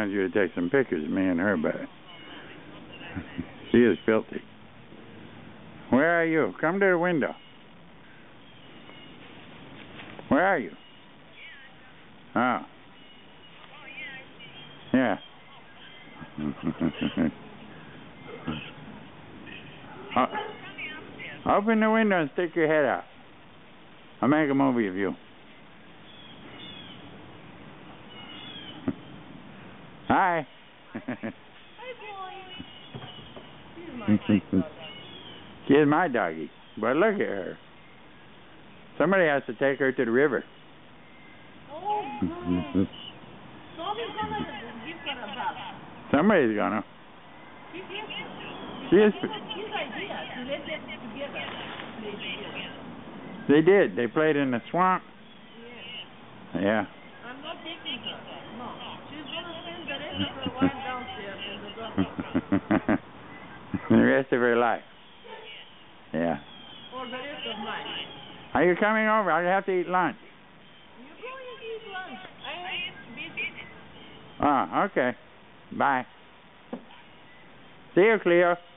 wants you to take some pictures of me and her, but she is filthy. Where are you? Come to the window. Where are you? Oh. Yeah. Open the window and stick your head out. I'll make a movie of you. Hi. Hi, boy. She is my doggie. But look at her. Somebody has to take her to the river. Oh, no. Somebody's gonna. She is. His idea to let them together. They did. They played in the swamp. Yeah. Yeah. I'm not taking her. No. She's gonna spend the rest of her life downstairs in the garden. The rest of her life. Yeah. Or the rest of mine. Are you coming over? I have to eat lunch. You're going to eat lunch. I am busy. Oh, okay. Bye. See you, Cleo.